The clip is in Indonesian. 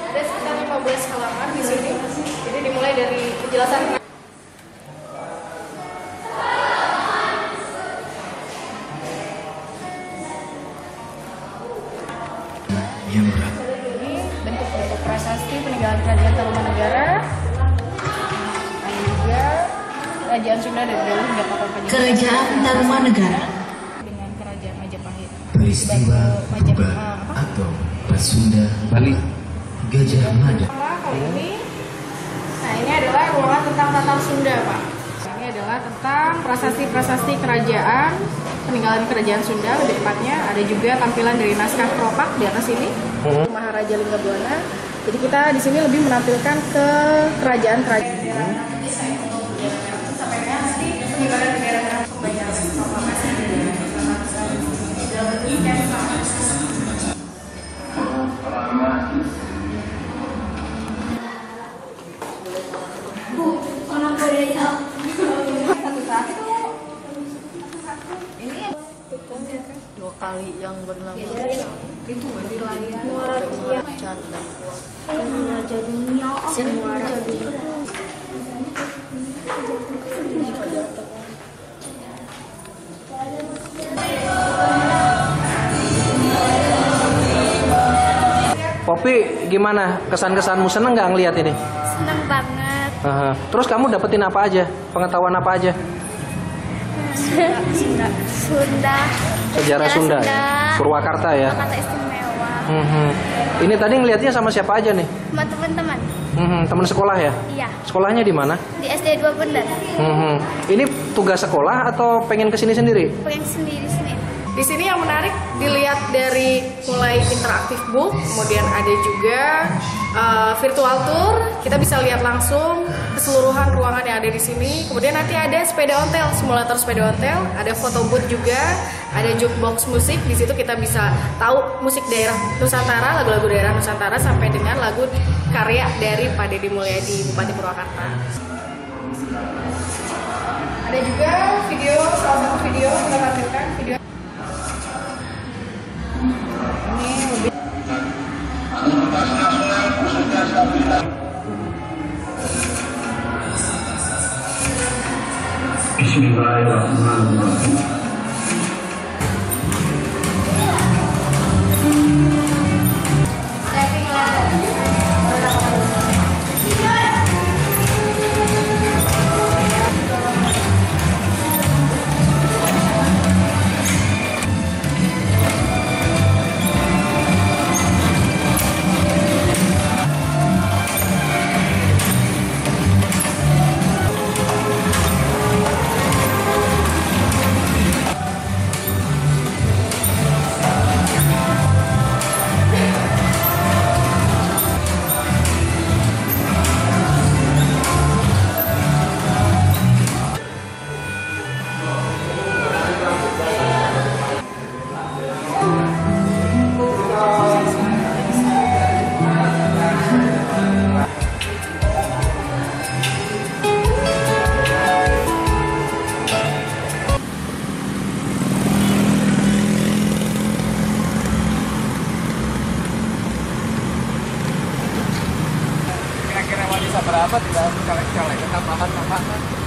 Ada sekitar 15 halaman di sini. Jadi dimulai dari penjelasan yang berat. ini bentuk-bentuk prasasti peninggalan kerajaan Tarumanegara. Dan juga kerajaan Sunda dari dahulu hingga papan Panjang. Kerajaan Tarumanegara Dengan kerajaan Majapahit. Peristiwa Kuba atau Pasunda Bali Gajah Mada. Kali ini, nah ini adalah ruangan tentang Tatar Sunda, Pak. Ini adalah tentang prasasti-prasasti kerajaan, peninggalan kerajaan Sunda lebih tepatnya. Ada juga tampilan dari naskah Propak di atas ini, Maharaja Linggabuana. Jadi kita di sini lebih menampilkan ke kerajaan-kerajaan. Sampai dengan nanti peninggalan negara pembayaran proklamasi dalam bentuk dua kali yang bernama itu Can dan Kuat Senwara. Popi, gimana kesan-kesanmu? Seneng nggak ngeliat ini? Senang banget. Terus kamu dapetin apa aja? Pengetahuan apa aja? Sunda. Sejarah Sunda, ya? Purwakarta ya. Kata istimewa. Ini tadi ngeliatnya sama siapa aja nih? Sama teman-teman. Teman sekolah ya? Iya. Sekolahnya di mana? Di SD 2 Bender. Ini tugas sekolah atau pengen kesini sendiri? Pengen sendiri sini. Di sini yang menarik dilihat dari mulai interaktif book, kemudian ada juga virtual tour. Kita bisa lihat langsung keseluruhan ruangan yang ada di sini. Kemudian nanti ada sepeda ontel, simulator sepeda ontel, ada foto booth juga, ada jukebox musik. Di situ kita bisa tahu musik daerah Nusantara, lagu-lagu daerah Nusantara sampai dengan lagu karya dari Pak Deddy Mulyadi, Bupati Purwakarta. Ada juga video, salah satu video kita tampilkan video. Bismillahirrahmanirrahim. Kira-kira wanita berapa tidak caleg-caleg tambahan-tambahan?